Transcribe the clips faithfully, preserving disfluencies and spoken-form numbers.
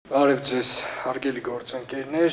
Բարև ձեզ, հարգելի գործընկերներ,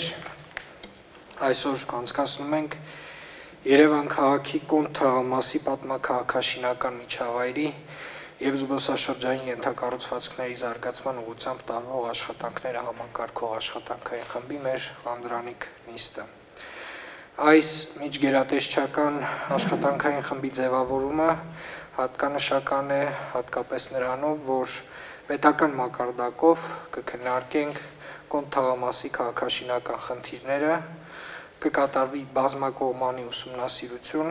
այսօր անցկացնում ենք Երևան քաղաքի Կոնդ թաղամասի պատմաքաղաքաշինական միջավայրի և զբոսաշրջային ենթակառուցվածքների զարգացման ուղղությամբ տարվող աշխատանքները համակարգող աշխատանքային խմբի մեր անդրանիկ նիստը։ Այս միջգերատեսչական աշխատանքային խմբի ձևավորումը հատկանշական է հատկապես նրանով, որ պետական մակարդակով կքննարկենք Կոնդ թաղամասի քաղաքաշինական խնդիրները, կկատարվի բազմակողմանի ուսումնասիրություն,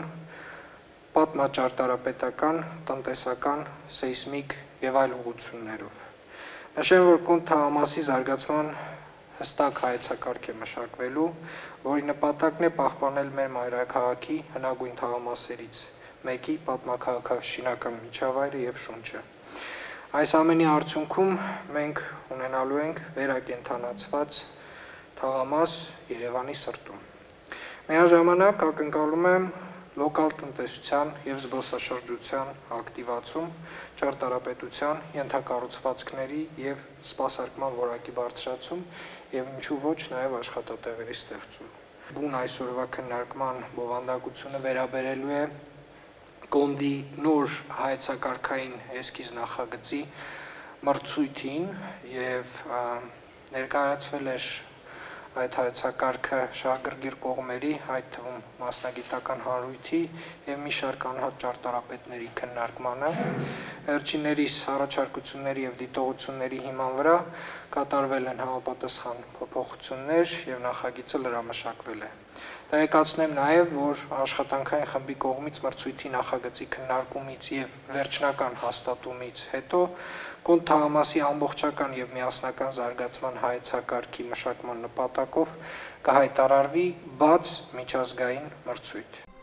պատմաճարտարապետական, տնտեսական, սեյսմիկ և այլ ուղղություններով։ Նշեմ, որ Կոնդ թաղամասի զարգացման հստակ հայեցակարգ է մշակվելու, որի նպատակն է պահպանել մեր մայրաքաղաքի հնագույն թաղամասերից մեկի պատմաքաղաքաշինական միջավայրը և շունչը։ Այս ամենի արդյունքում մենք ունենալու ենք վերակենդանացված թաղամաս Երևանի սրտում։ Միաժամանակ ակնկալում եմ լոկալ տնտեսության և զբոսաշրջության ակտիվացում, ճարտարապետության, ենթակառուցվածքների և սպասարկման որակի բարձրացում և ինչու ոչ նաև աշխատատեղերի ստեղծում։ Բուն այսօրվա քննարկման բովանդակությունը վերաբերելու է Կոնդի նոր հայեցակարգային էսքիզ նախագծի մրցույթին և ներկայացվել էր այդ հայեցակարգը շահագրգիռ կողմերի, այդ թվում մասնագիտական հանրույթի և մի շարք անհատ ճարտարապետների քննարկմանը։ Վերջիններիս առաջարկությունների և դիտողությունների հիման վրա կատարվել են համապատասխան փոփոխություններ և նախագիծը լրամշակվել է։ Տեղեկացնեմ նաև, որ աշխատանքային խմբի կողմից մրցույթի նախագծի քննարկումից և վերջնական հաստատումից հետո Կոնդ թաղամասի ամբողջական և միասնական զարգացման հայեցակարգի մշակման նպատակով կհայտարարվի բաց միջազգային մրցույթ։